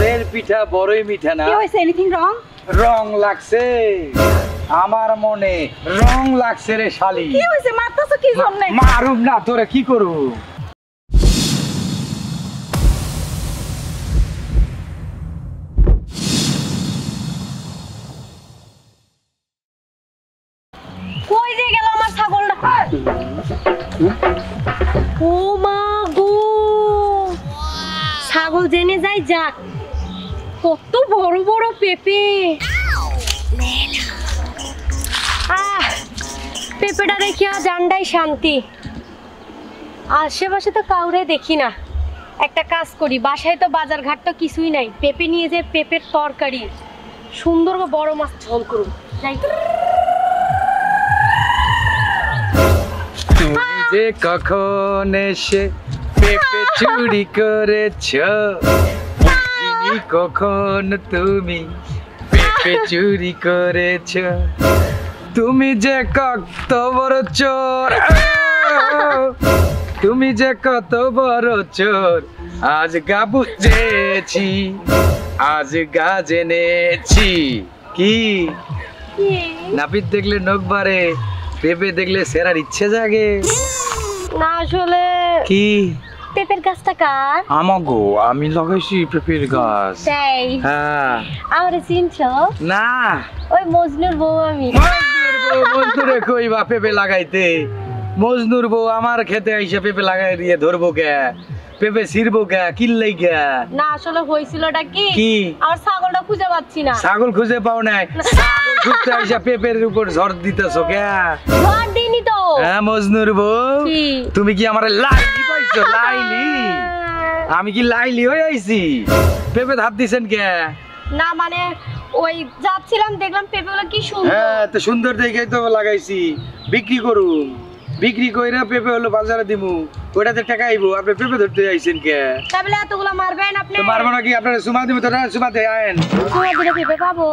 ঘরের পিঠা বড়ই মিঠা না। কি হইছে? Anything wrong? রং লাগছে আমার মনে, রং লাগছে রে শালি। কি হইছে? মারতাছো কি জন্য? মারুম না তোরে, কি করু? কই যে গেল আমার ছাগলটা? ও মা গো, ছাগল জেনে যাই যাক। কত বড় বড় পেঁপে। পেঁপেটা দেখিয়া জানডাই শান্তি। আশেপাশে তো কাউরে দেখি না। একটা কাজ করি, বাসায় তো বাজার ঘাট তো কিছুই নাই, পেঁপে নিয়ে যে পেঁপের তরকারি সুন্দর বড় মাছ ঝোল করুন। যাই। তুমি যে কখন এসে পেঁপে চুরি করেছ, বুঝিনি কখন তুমি পেঁপে চুরি করেছ। তুমি যে কত বড় চোর, তুমি যে কত বড় চোর, আজ গা বুঝেছি, আজ গা জেনেছি। কি নাপিত দেখলে নখ বাড়ে, পেঁপে দেখলে সেরার ইচ্ছে জাগে না আসলে কি? পেঁপের গাছটা কার? আমাগো, আমি লাগাইছি পেঁপের গাছ। তাই? হ্যাঁ। আমারে চিনছো? না। ওই মজনুর বউ আমি। মজনুরে কইবা পেঁপে লাগাইতে? মজনুর বউ আমার খেতে আইসা পেঁপে লাগাই দিয়ে ধরবো কে? পেঁপে ছিড়বো কে? কিল্লাই কে? না আসলে হইছিলটা কি? কি? আমার ছাগলটা খুঁজে পাচ্ছি না। ছাগল খুঁজে পাও নাই? ছাগল খুঁজতে আইসা পেঁপের উপর ঝড় দিতেছো কে? ঝড় দিইনি তো। হ্যাঁ মজনুর বউ, তুমি কি আমারে লাইলি পাইছো? লাইলি? আমি কি লাইলি হয়ে আইছি? পেঁপে ধাপ দিছেন কে? না মানে ওই যাচ্ছিলাম দেখলাম পেঁপেগুলো কি সুন্দর। হ্যাঁ তো সুন্দর দেখেই তো লাগাইছি। বিক্রি করুন, বিক্রি কইরা পেঁপে হলো বাজারে দিমু, ওটাতে টাকা আইবো। আপনি পেঁপে ধরতে আইছেন কে? তাহলে এতগুলো মারবেন আপনি? তো মারবো না কি? আপনারা সুমা দিমু তো? না সুমা দে আয়েন। তোমার দিকে পেঁপে পাবো?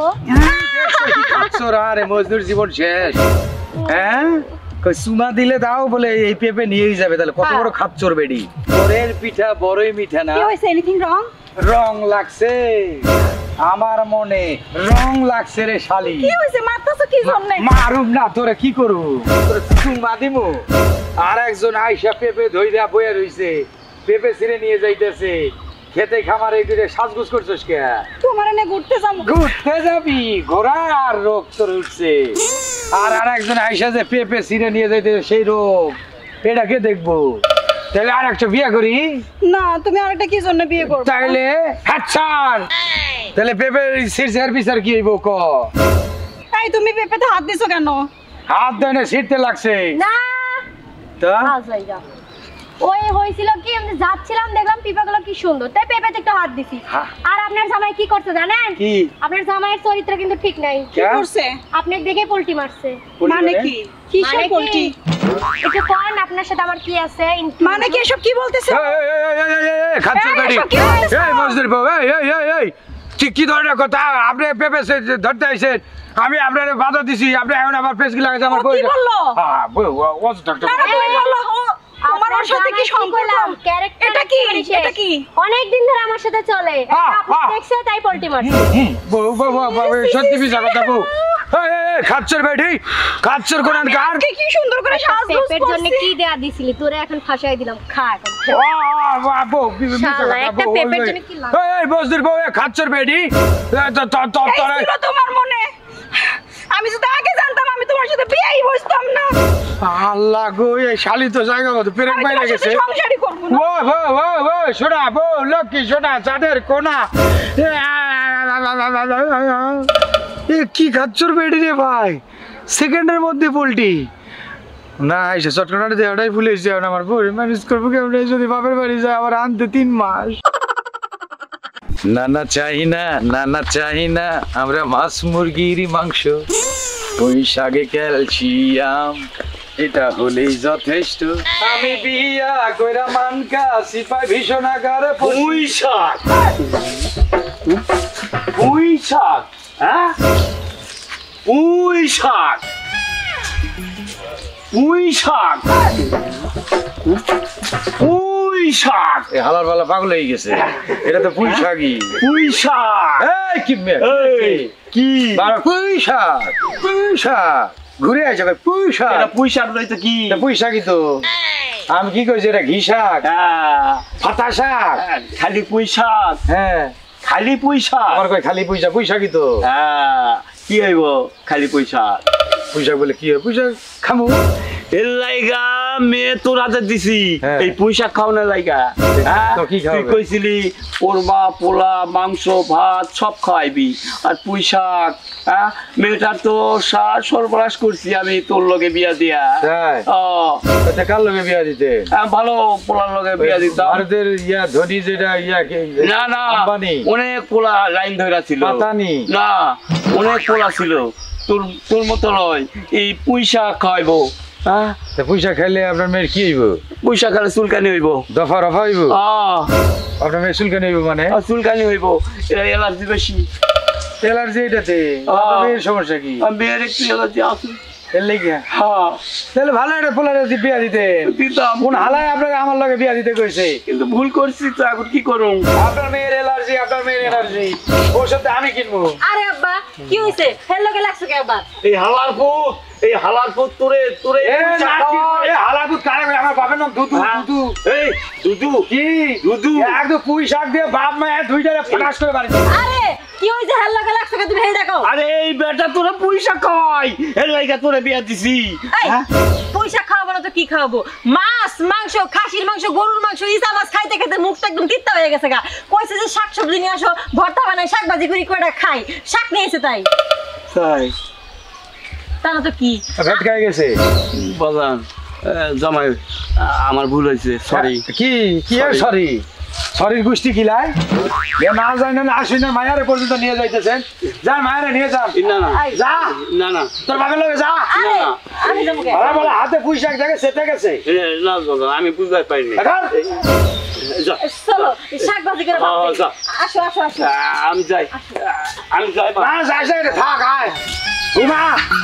আরে মজদুর জীবন শেষ। হ্যাঁ কই সুমা দিলে দাও বলে এই পেঁপে নিয়েই যাবে। তাহলে কত বড় খাচ্চর বেডি। ঘরের পিঠা বড়ই মিঠা না। কি হইছে? Anything wrong? রং লাগছে আমার মনে, রং লাগছে রে শালি। কি হইছে? মারতাছো কি জন্য? মারুম না তোরে, কি করু? তোরে সুমা দিমু। আর একজন আইসা পেঁপে ধইরা বইয়া রইছে, পেঁপে ছিঁড়ে নিয়ে যাইতেছে। খেতে খামারে একটু সাজগুজ করছিস কে? তোমার এনে ঘুরতে যাবো। ঘুরতে যাবি? ঘোড়ার রোগ তোর উঠছে। আর একজন আইসা যে পেঁপে ছিঁড়ে নিয়ে যাইতেছে, সেই রোগ এটাকে দেখবো। তাহলে আর একটা বিয়ে করি না। তুমি আরেকটা কি জন্য বিয়ে করবে? তাইলে হাতছাড়। তাহলে পেঁপে ছিঁড়ছে আর বিচার কি হইব ক? তাই তুমি পেঁপেতে হাত দিছো কেন? হাত দেয় না, ছিঁড়তে লাগছে না তো। ওই হইছিল কি, আমি যাচ্ছিলাম দেখলাম পেঁপেগুলো কি সুন্দর, তাই পেঁপেতে একটু হাত দিছি। আর আপনার জামাই কি করছে জানেন? কি? আপনার জামাইয়ের চরিত্র কিন্তু ঠিক নাই। কি করছে? আপনি দেখে পল্টি মারছে। মানে কি? কিসের পল্টি? একটু কোন আপনার সাথে আমার কি আছে? মানে কি এসব কি বলতেছে? খাচ্চর গাড়ি। এই মজদুর বউ, এই কি ধরনের কথা? আপনি পেঁপে ধরতে আইছেন, আমি আপনার বাধা দিছি, আপনি এখন আবার পেঁচকি লাগাইছে আমার বই। কি বললো? হ্যাঁ বউ ডাক্তার। আমার ওর সাথে কি সম্পর্ক? এটা কি? এটা কি? অনেক দিন ধরে আমার সাথে চলে। আপনি দেখছেন তাই পল্টি মারছে। বউ সত্যি বিজা কথা বউ। এই খাচ্চর বেটি, খাচ্চর কোরআন কার। কি সুন্দর করে সাজগোজ করছিস। পেটের জন্য কি দেয়া দিছিলি? তোরে এখন ফাঁসাই দিলাম, খা এখন। বউ শালা একটা পেপের জন্য কি লাগে? এই মজদুর বউ, খাচ্চর বেটি তোমার মনে। আমি যদি আগে জানতাম আমি তোমার সাথে বিয়েই বসতাম না। আল্লাহ গো, এই শালি তো জায়গা মতো পেরেক বাইরে গেছে। সংসারই করব না। ও শোনা বউ, লক্ষ্মী শোনা, চাঁদের কোনা। কি খাচ্চর বেটি রে ভাই, সেকেন্ডের মধ্যে পোল্টি না এসে চটকনাটা দেওয়াটাই ভুলে এসে আমার বউ ম্যানেজ করবো কেমন? যদি বাপের বাড়ি যায় আবার আনতে 3 মাস। না চাহি না, না চাহি না, আমরা মাছ মুরগির মাংস, ওই শাকে ক্যালসিয়াম, এটা হলেই যথেষ্ট। আমি বিয়া কইরা মানকা সিপাই ভীষণ আকারে পুঁই শাক। পুঁই শাক? হ্যাঁ পুঁই শাক, পুঁই শাক, পুঁই পুঁই শাক এই হালার পালা পাগল হয়ে গেছে, এটা তো পুঁই শাকই। পুঁই শাক এই কি এই, কি পুঁই শাক, পুঁই শাক ঘুরে আসে পুঁই শাক। এটা পুঁই শাক নয় তো কি? এটা পুঁই শাকই তো। আমি কি কইছি এটা ঘি শাক, হ্যাঁ, পাতা শাক। খালি পুঁই শাক, হ্যাঁ খালি পুঁই শাক। আমার কই খালি পুঁই শাক, পুঁই শাকই তো। হ্যাঁ, কি হইব খালি পুঁই শাক? পুঁই শাক বলে কি হয়, পুঁই শাক খামু। এর লাইগা মেয়ে তোর হাতে দিছি হ্যাঁ। এই পুঁই শাক খাওয়ানোর লাইগা। হ্যাঁ, তো কি তুই খাওয়াবে? কইছিলি কোরমা, পোলা, মাংস, ভাত সব খাওয়াইবি, আর পুঁই শাক। হ্যাঁ, মেয়েটার তো সার সর্বনাশ করছি আমি তোর লগে বিয়া দিয়া। তাই? ও, আচ্ছা, কার লগে বিয়া দিতে? ভালো পোলার লগে বিয়া দিতাম। ভারতের ইয়া ধনী যেটা ইয়া না না, আম্বানি, অনেক পোলা লাইন ধরা ছিল। পাতানি। না, অনেক পোলা ছিল, তোর তোর মতো নয়। এই পুঁই শাক খাওয়াইবো। হ্যাঁ, তা পুঁই শাক খাইলে আপনার মেয়ের কি হইব? পুঁই শাক খালে চুলকানি হইব। দফা রফা হইব? আহ, আপনার মেয়ের চুলকানি হইব মানে? আর চুলকানি হইব, এরা এলার্জি বেশি। অ্যালার্জি এটাতে? আপনার মেয়ের সমস্যা কি? আর মেয়ের একটু এলার্জি আছে। এর লেগে? হ্যাঁ, তাহলে ভালো একটা পোলারে বিয়া দিতেন। দিতাম, কোন হালায় আপনাকে আমার লগে বিয়া দিতে কইছে? কিন্তু ভুল করছি তো, এখন কি করুম? আপনার মেয়ের অ্যালার্জি, আপনার মেয়ের এনার্জি, ওষুধ আমি কিনবো। আরে আব্বা কি হইছে? হেলো গে লাগছে কে আবার? এই হালার ফুট, এই হালার ফুট তোরে তোরে এ নাকি, এ হালাকুত কারে কই? আমার বাপের নাম দুদু। হ্যাঁ। দুদু এই দুদু, কি? দুদু। একদম পুঁই শাক দিয়ে বাপ মায়ের দুইটারে ফটাস করে বাড়ি। আরে কি হইছে? হেলো গে লাগছে কে? তুমি হেই দেখো। আরে এই বেটা তোরা পয়সা খাওয়াই, এর লাইগা তোরে বিয়া দিছি। এই পয়সা খাওয়াবো না তো কি খাওয়াবো? মাছ, মাংস, খাসির মাংস, গরুর মাংস, ইসা মাছ খাইতে খাইতে মুখটা একদম তিতা হয়ে গেছে গা। কইছে যে শাকসবজি নিয়ে আসো, ভর্তা বানাই, শাক ভাজি করি কয়টা খাই। শাক নিয়েছে তাই। তাই তা না তো কি? ভাত খাই গেছে। বাজান, জামাই আমার ভুল হয়েছে, সরি। কি কি আর সরি? সরির গোষ্ঠী কিলাই? এ না যায় না আসুন না, মায়ারে পর্যন্ত নিয়ে যাইতেছেন। যান মায়ারে নিয়ে যান। না না এই, যা, না না তোর বাপের লগে যা। আরে আমি যাবো কে? বলা বলা হাতে পুঁই শাক দেখে সেটে গেছে। না বাজান, আমি বুঝতে পারিনি। এখন যা, চলো শাক ভাজি করে হ্যাঁ, ভাত যা। খাই। আসো আসো আসো। আমি যাই, আমি যাই। না যাইছে এটা থাক আয়। ঘুমা।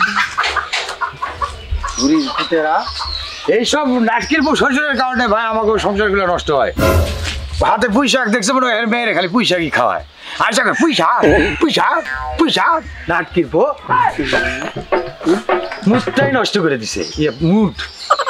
ঘুরি পুতেরা এইসব নাটকির শ্বশুরের কারণে ভাই আমাকে সংসারগুলো নষ্ট হয়। হাতে পুঁই শাক দেখছে মনে হয় এর মেয়েরে খালি পুঁই শাকই খাওয়ায়। আর শাক পুঁই শাক, পুঁই শাক, পুঁই শাক, নাটকির পো মুডটাই নষ্ট করে দিছে। মুড